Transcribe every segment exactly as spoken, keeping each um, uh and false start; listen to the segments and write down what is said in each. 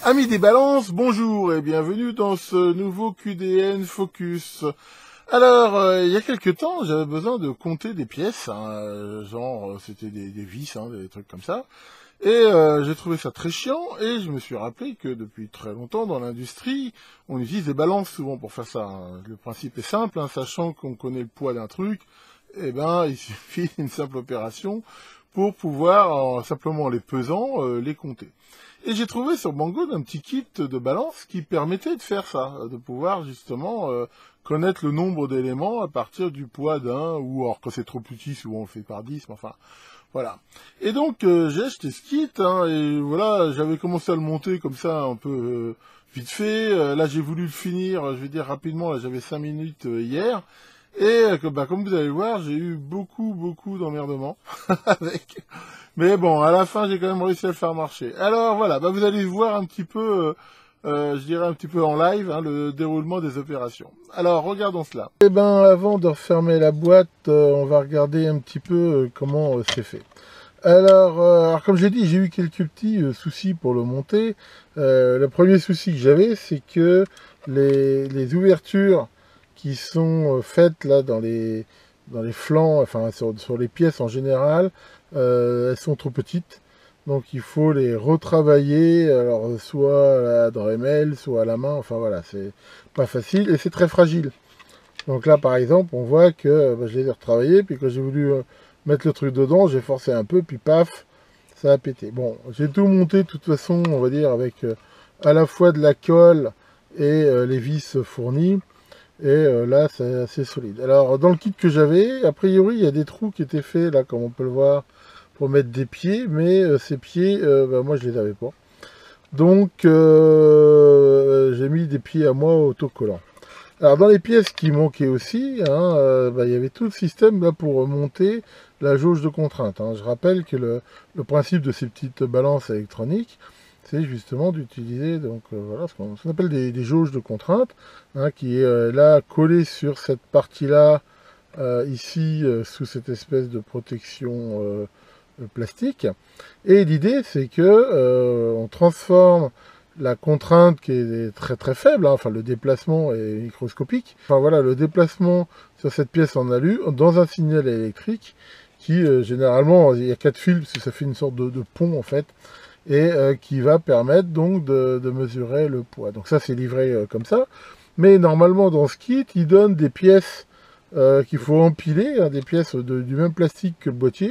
Amis des balances, bonjour et bienvenue dans ce nouveau Q D N Focus. Alors, euh, il y a quelques temps, j'avais besoin de compter des pièces, hein, euh, genre euh, c'était des, des vis, hein, des trucs comme ça. Et euh, j'ai trouvé ça très chiant et je me suis rappelé que depuis très longtemps dans l'industrie, on utilise des balances souvent pour faire ça, hein. Le principe est simple, hein, sachant qu'on connaît le poids d'un truc, eh ben il suffit d'une simple opération pour pouvoir, en simplement les pesant, euh, les compter. Et j'ai trouvé sur Banggood un petit kit de balance qui permettait de faire ça, de pouvoir justement euh, connaître le nombre d'éléments à partir du poids d'un, ou alors quand c'est trop petit, souvent on le fait par dix, mais enfin, voilà. Et donc euh, j'ai acheté ce kit, hein, et voilà, j'avais commencé à le monter comme ça un peu euh, vite fait. Euh, là j'ai voulu le finir, je vais dire rapidement, là j'avais cinq minutes euh, hier. Et euh, bah, comme vous allez le voir, j'ai eu beaucoup, beaucoup d'emmerdements avec. Mais bon, à la fin, j'ai quand même réussi à le faire marcher. Alors voilà, bah, vous allez voir un petit peu, euh, euh, je dirais un petit peu en live, hein, le déroulement des opérations. Alors, regardons cela. Eh ben, avant de refermer la boîte, euh, on va regarder un petit peu euh, comment euh, c'est fait. Alors, euh, alors, comme j'ai dit, j'ai eu quelques petits euh, soucis pour le monter. Euh, le premier souci que j'avais, c'est que les, les ouvertures qui sont euh, faites là dans les, dans les flancs, enfin sur, sur les pièces en général, euh, elles sont trop petites. Donc il faut les retravailler, alors soit là, dans M L, soit à la main, enfin voilà, c'est pas facile et c'est très fragile. Donc là par exemple, on voit que bah, je les ai retravaillés, puis quand j'ai voulu euh, mettre le truc dedans, j'ai forcé un peu, puis paf, ça a pété. Bon, j'ai tout monté de toute façon, on va dire, avec euh, à la fois de la colle et euh, les vis fournies. Et euh, là, c'est assez solide. Alors, dans le kit que j'avais, a priori, il y a des trous qui étaient faits, là, comme on peut le voir, pour mettre des pieds. Mais euh, ces pieds, euh, bah, moi, je les avais pas. Donc, euh, j'ai mis des pieds à moi autocollants. Alors, dans les pièces qui manquaient aussi, hein, euh, bah, il y avait tout le système là pour monter la jauge de contrainte, hein. Je rappelle que le, le principe de ces petites balances électroniques, c'est justement d'utiliser donc euh, voilà ce qu'on appelle des, des jauges de contrainte, hein, qui est euh, là collée sur cette partie-là, euh, ici, euh, sous cette espèce de protection euh, plastique. Et l'idée, c'est que euh, on transforme la contrainte qui est très très faible, hein, enfin le déplacement est microscopique, enfin voilà, le déplacement sur cette pièce en alu dans un signal électrique qui euh, généralement, il y a quatre fils parce que ça fait une sorte de, de pont en fait, et euh, qui va permettre donc de, de mesurer le poids. Donc ça c'est livré euh, comme ça, mais normalement dans ce kit il donne des pièces euh, qu'il faut empiler, hein, des pièces de, du même plastique que le boîtier,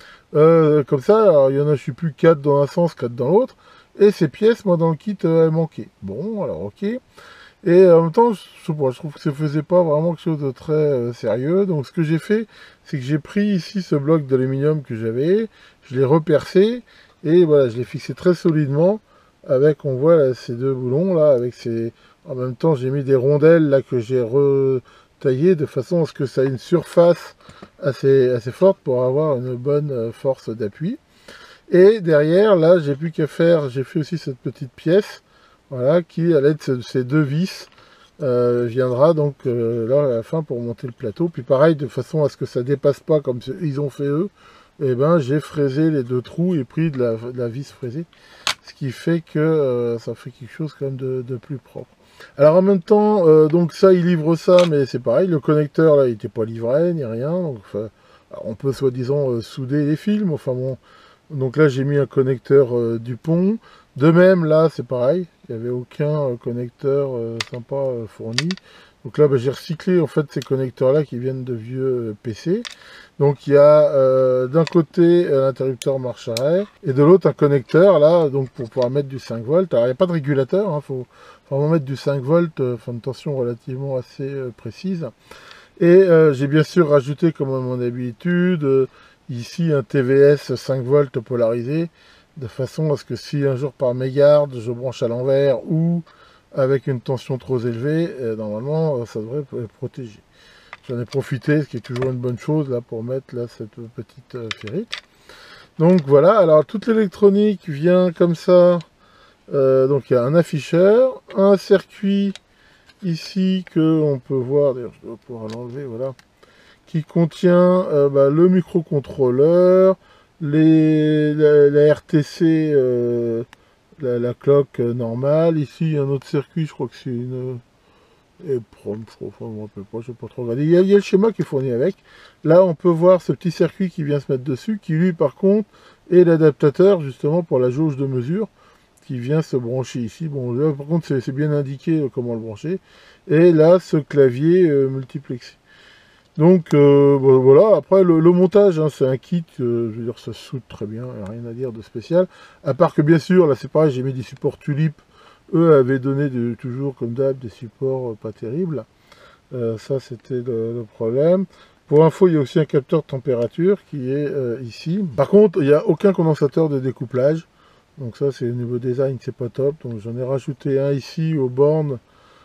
euh, comme ça, alors, il y en a je sais plus quatre dans un sens, quatre dans l'autre, et ces pièces moi dans le kit euh, elles manquaient. Bon alors ok, et en même temps je, je trouve que ça faisait pas vraiment quelque chose de très euh, sérieux, donc ce que j'ai fait c'est que j'ai pris ici ce bloc d'aluminium que j'avais, je l'ai repercé, et voilà, je l'ai fixé très solidement avec, on voit là, ces deux boulons là, avec ces... En même temps, j'ai mis des rondelles là que j'ai retaillées de façon à ce que ça ait une surface assez, assez forte pour avoir une bonne force d'appui. Et derrière, là, j'ai plus qu'à faire, j'ai fait aussi cette petite pièce, voilà, qui à l'aide de ces deux vis euh, viendra donc euh, là à la fin pour monter le plateau. Puis pareil, de façon à ce que ça dépasse pas comme ils ont fait eux. Et ben j'ai fraisé les deux trous et pris de la, de la vis fraisée, ce qui fait que euh, ça fait quelque chose quand même de, de plus propre. Alors en même temps, euh, donc ça il livre ça, mais c'est pareil, le connecteur là il n'était pas livré ni rien, donc enfin, on peut soi-disant euh, souder les fils, enfin bon, donc là j'ai mis un connecteur euh, Dupont. De même là c'est pareil, il n'y avait aucun euh, connecteur euh, sympa euh, fourni. Donc là bah, j'ai recyclé en fait ces connecteurs là qui viennent de vieux euh, P C. Donc il y a euh, d'un côté un interrupteur marche arrêt et de l'autre un connecteur là, donc pour pouvoir mettre du cinq volts. Alors il n'y a pas de régulateur, il hein, faut vraiment mettre du cinq volts, euh, enfin une tension relativement assez euh, précise. Et euh, j'ai bien sûr rajouté comme à mon habitude euh, ici un T V S cinq volts polarisé, de façon à ce que si un jour par mégarde je branche à l'envers ou avec une tension trop élevée, euh, normalement euh, ça devrait être protégé. J'en ai profité, ce qui est toujours une bonne chose là pour mettre là cette petite euh, ferrite. Donc voilà, alors toute l'électronique vient comme ça. Euh, donc il y a un afficheur, un circuit ici que on peut voir, d'ailleurs je dois pouvoir l'enlever, voilà, qui contient euh, bah, le microcontrôleur, les, la, la R T C, euh, la, la cloque euh, normale. Ici, il y a un autre circuit, je crois que c'est une EEPROM, je crois, enfin, je ne me rappelle pas, je ne sais pas trop regarder. Il y, a, il y a le schéma qui est fourni avec. Là, on peut voir ce petit circuit qui vient se mettre dessus, qui lui, par contre, est l'adaptateur, justement, pour la jauge de mesure, qui vient se brancher ici. Bon, là, par contre, c'est bien indiqué euh, comment le brancher. Et là, ce clavier euh, multiplexé. Donc, euh, bon, voilà. Après, le, le montage, hein, c'est un kit, euh, je veux dire, ça se soude très bien, rien à dire de spécial. À part que, bien sûr, là, c'est pareil, j'ai mis des supports Tulip. Eux avaient donné de, toujours, comme d'hab, des supports euh, pas terribles. Euh, ça, c'était le, le problème. Pour info, il y a aussi un capteur de température qui est euh, ici. Par contre, il n'y a aucun condensateur de découplage. Donc ça, c'est au niveau design, c'est pas top. Donc j'en ai rajouté un ici aux bornes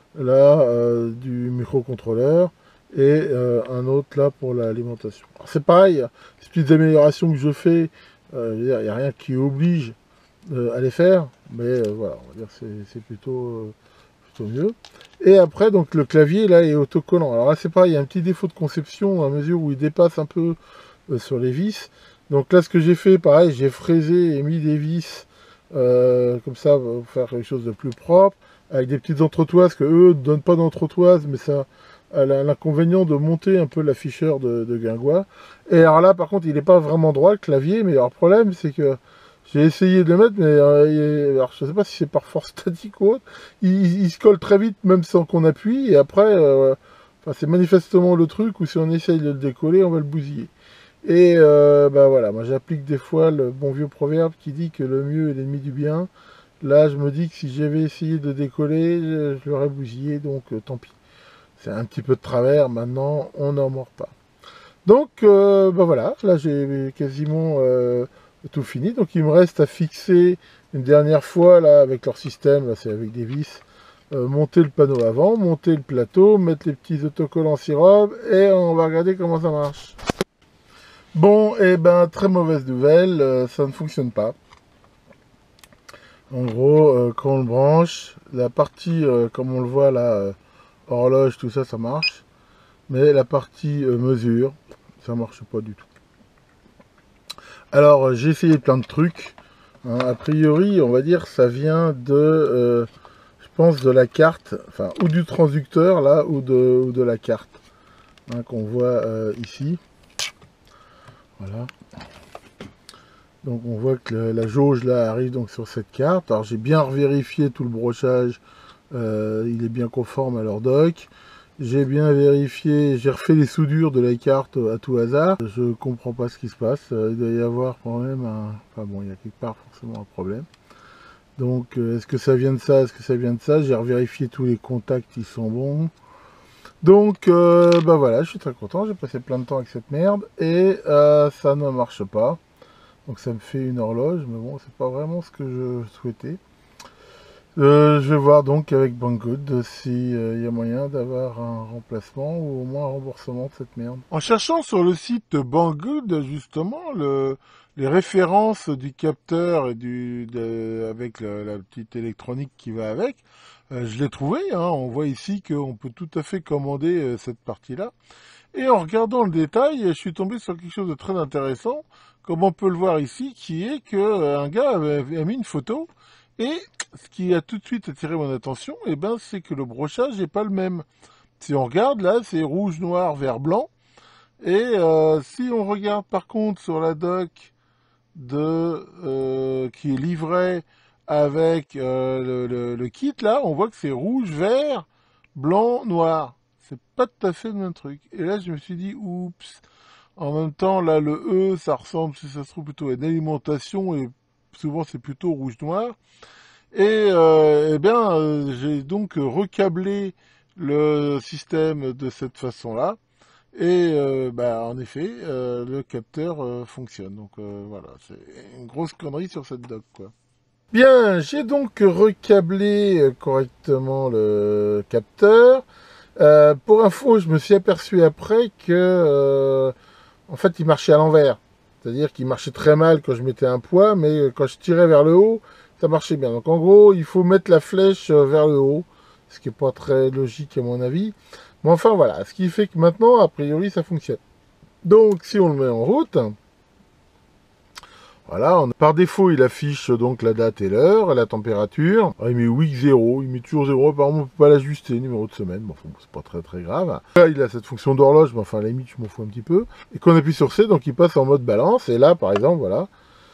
là euh, du microcontrôleur et euh, un autre là pour l'alimentation. C'est pareil, ces petites améliorations que je fais, euh, il n'y a rien qui oblige euh, à les faire, mais euh, voilà, on va dire que c'est plutôt, euh, plutôt mieux. Et après, donc le clavier là est autocollant. Alors là, c'est pareil, il y a un petit défaut de conception à mesure où il dépasse un peu euh, sur les vis. Donc là, ce que j'ai fait, pareil, j'ai fraisé et mis des vis euh, comme ça, pour faire quelque chose de plus propre, avec des petites entretoises que eux ne donnent pas d'entretoises, mais ça a l'inconvénient de monter un peu l'afficheur de, de guingois. Et alors là, par contre, il n'est pas vraiment droit, le clavier, mais alors, le problème, c'est que j'ai essayé de le mettre, mais euh, il, alors, je ne sais pas si c'est par force statique ou autre, il, il se colle très vite, même sans qu'on appuie, et après, euh, enfin, c'est manifestement le truc où si on essaye de le décoller, on va le bousiller. Et euh, bah voilà, moi j'applique des fois le bon vieux proverbe qui dit que le mieux est l'ennemi du bien. Là, je me dis que si j'avais essayé de décoller, je l'aurais bousillé, donc euh, tant pis. C'est un petit peu de travers, maintenant on n'en mord pas. Donc, euh, bah voilà, là j'ai quasiment euh, tout fini. Donc il me reste à fixer une dernière fois, là, avec leur système, là c'est avec des vis, euh, monter le panneau avant, monter le plateau, mettre les petits autocollants sirop, et on va regarder comment ça marche. Bon, et eh ben, très mauvaise nouvelle, euh, ça ne fonctionne pas. En gros, euh, quand on le branche, la partie, euh, comme on le voit là, euh, horloge, tout ça, ça marche. Mais la partie euh, mesure, ça marche pas du tout. Alors, euh, j'ai essayé plein de trucs. Hein, a priori, on va dire, ça vient de, euh, je pense, de la carte, enfin, ou du transducteur, là, ou de, ou de la carte, hein, qu'on voit euh, ici. Voilà. Donc on voit que la, la jauge là arrive donc sur cette carte. Alors j'ai bien revérifié tout le brochage, euh, il est bien conforme à leur doc. J'ai bien vérifié, j'ai refait les soudures de la carte à tout hasard. Je comprends pas ce qui se passe. Il doit y avoir quand même un... Enfin bon, il y a quelque part forcément un problème. Donc euh, est-ce que ça vient de ça, est-ce que ça vient de ça? J'ai revérifié tous les contacts, ils sont bons. Donc, euh, bah voilà, je suis très content, j'ai passé plein de temps avec cette merde, et euh, ça ne marche pas. Donc ça me fait une horloge, mais bon, c'est pas vraiment ce que je souhaitais. Euh, je vais voir donc avec Banggood s'il euh, y a moyen d'avoir un remplacement, ou au moins un remboursement de cette merde. En cherchant sur le site Banggood, justement, le, les références du capteur et du, de, avec la, la petite électronique qui va avec, Euh, je l'ai trouvé, hein, on voit ici qu'on peut tout à fait commander euh, cette partie-là. Et en regardant le détail, je suis tombé sur quelque chose de très intéressant, comme on peut le voir ici, qui est que euh, un gars avait, avait mis une photo, et ce qui a tout de suite attiré mon attention, eh ben, c'est que le brochage n'est pas le même. Si on regarde là, c'est rouge, noir, vert, blanc, et euh, si on regarde par contre sur la doc de euh, qui est livrée avec euh, le, le, le kit là, on voit que c'est rouge, vert, blanc, noir. C'est pas tout à fait le même truc. Et là, je me suis dit, oups. En même temps, là, le E, ça ressemble, si ça se trouve, plutôt à une alimentation, et souvent, c'est plutôt rouge-noir. Et, euh, eh bien, euh, j'ai donc recablé le système de cette façon-là. Et, euh, bah, en effet, euh, le capteur euh, fonctionne. Donc, euh, voilà, c'est une grosse connerie sur cette dock, quoi. Bien, j'ai donc recablé correctement le capteur. Euh, pour info, je me suis aperçu après que, euh, en fait, il marchait à l'envers. C'est-à-dire qu'il marchait très mal quand je mettais un poids, mais quand je tirais vers le haut, ça marchait bien. Donc en gros, il faut mettre la flèche vers le haut, ce qui n'est pas très logique à mon avis. Mais enfin voilà, ce qui fait que maintenant, a priori, ça fonctionne. Donc si on le met en route, Voilà, on, par défaut, il affiche donc la date et l'heure, la température. Ah, il met week zéro, il met toujours zéro. Apparemment, on peut pas l'ajuster, numéro de semaine. Bon, enfin, c'est pas très très grave. Là, il a cette fonction d'horloge, mais enfin, à la limite, je m'en fous un petit peu. Et qu'on appuie sur C, donc il passe en mode balance. Et là, par exemple, voilà,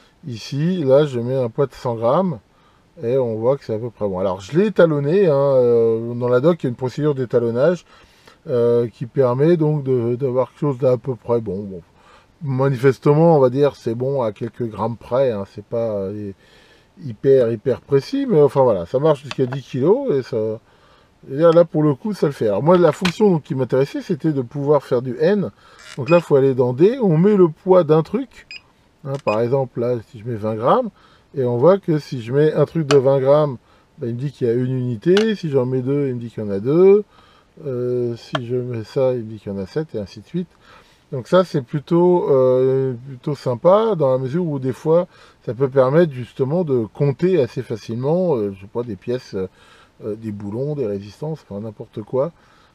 ici, là, je mets un poids de cent grammes. Et on voit que c'est à peu près bon. Alors, je l'ai étalonné. Hein, euh, dans la doc, il y a une procédure d'étalonnage euh, qui permet donc d'avoir quelque chose d'à peu près bon. bon. Manifestement, on va dire, c'est bon à quelques grammes près, hein, c'est pas euh, hyper, hyper précis, mais enfin voilà, ça marche jusqu'à dix kilos, et ça, et là, là, pour le coup, ça le fait. Alors moi, la fonction donc, qui m'intéressait, c'était de pouvoir faire du N, donc là, il faut aller dans D, on met le poids d'un truc, hein, par exemple, là, si je mets vingt grammes, et on voit que si je mets un truc de vingt grammes, ben, il me dit qu'il y a une unité, si j'en mets deux, il me dit qu'il y en a deux, euh, si je mets ça, il me dit qu'il y en a sept, et ainsi de suite. Donc ça, c'est plutôt, euh, plutôt sympa, dans la mesure où des fois, ça peut permettre justement de compter assez facilement, euh, je sais pas, des pièces, euh, des boulons, des résistances, enfin n'importe quoi.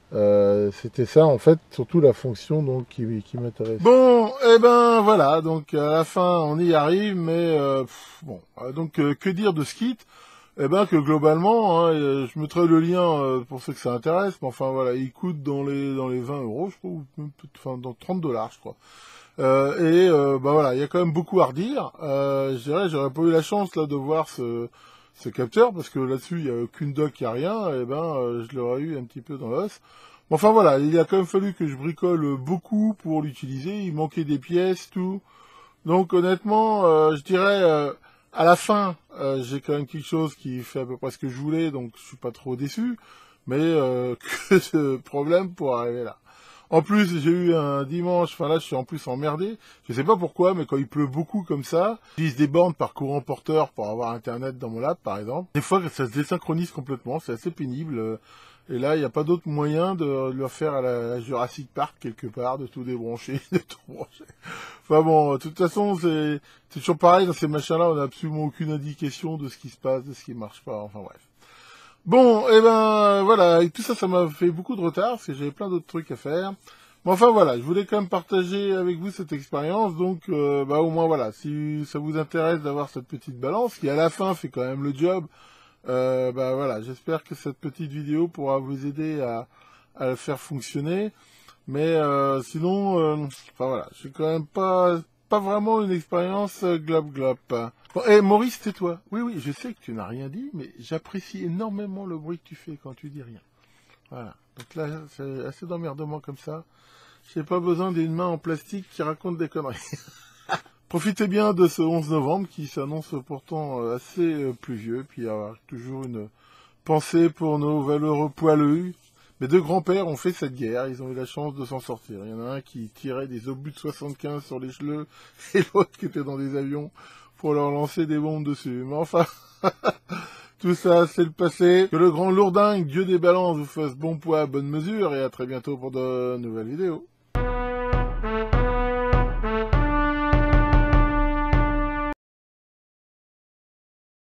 Euh, C'était ça, en fait, surtout la fonction donc qui, qui m'intéresse. Bon, et eh ben voilà, donc à la fin, on y arrive, mais euh, pff, bon, donc euh, que dire de ce kit? Eh ben que globalement, hein, je mettrai le lien euh, pour ceux que ça intéresse, mais enfin voilà, il coûte dans les dans les vingt euros, je crois, ou enfin dans trente dollars, je crois. Euh, et euh, bah voilà, il y a quand même beaucoup à redire. Euh, je dirais, j'aurais pas eu la chance là de voir ce ce capteur parce que là-dessus il y a aucune doc, il y a rien. Et ben euh, je l'aurais eu un petit peu dans l'os. Bon, enfin voilà, il a quand même fallu que je bricole beaucoup pour l'utiliser. Il manquait des pièces, tout. Donc honnêtement, euh, je dirais. Euh, À la fin, euh, j'ai quand même quelque chose qui fait à peu près ce que je voulais, donc je suis pas trop déçu. Mais euh, que de problème pour arriver là. En plus, j'ai eu un dimanche, enfin là, je suis en plus emmerdé. Je sais pas pourquoi, mais quand il pleut beaucoup comme ça, j'utilise des bornes par courant porteur pour avoir Internet dans mon lab, par exemple. Des fois, ça se désynchronise complètement, c'est assez pénible. Et là, il n'y a pas d'autre moyen de le faire à la Jurassic Park quelque part, de tout débrancher, de tout brancher. Enfin bon, de toute façon, c'est toujours pareil, dans ces machins-là, on n'a absolument aucune indication de ce qui se passe, de ce qui marche pas, enfin bref. Bon, et eh ben voilà, et tout ça, ça m'a fait beaucoup de retard, parce que j'avais plein d'autres trucs à faire. Mais enfin voilà, je voulais quand même partager avec vous cette expérience, donc euh, bah au moins voilà, si ça vous intéresse d'avoir cette petite balance, qui à la fin fait quand même le job, euh, bah voilà, j'espère que cette petite vidéo pourra vous aider à, à le faire fonctionner. Mais euh, sinon, euh, enfin voilà, je suis quand même pas pas vraiment une expérience euh, glob glob. Bon, et Maurice, tais-toi. Oui, oui, je sais que tu n'as rien dit, mais j'apprécie énormément le bruit que tu fais quand tu dis rien. Voilà. Donc là, c'est assez d'emmerdement comme ça. J'ai pas besoin d'une main en plastique qui raconte des conneries. Profitez bien de ce onze novembre qui s'annonce pourtant assez pluvieux, puis il y a toujours une pensée pour nos valeureux poilus. Mes deux grands-pères ont fait cette guerre, ils ont eu la chance de s'en sortir. Il y en a un qui tirait des obus de soixante-quinze sur les cheleux, et l'autre qui était dans des avions pour leur lancer des bombes dessus. Mais enfin, tout ça c'est le passé. Que le grand lourdingue, Dieu des balances, vous fasse bon poids, bonne mesure, et à très bientôt pour de nouvelles vidéos.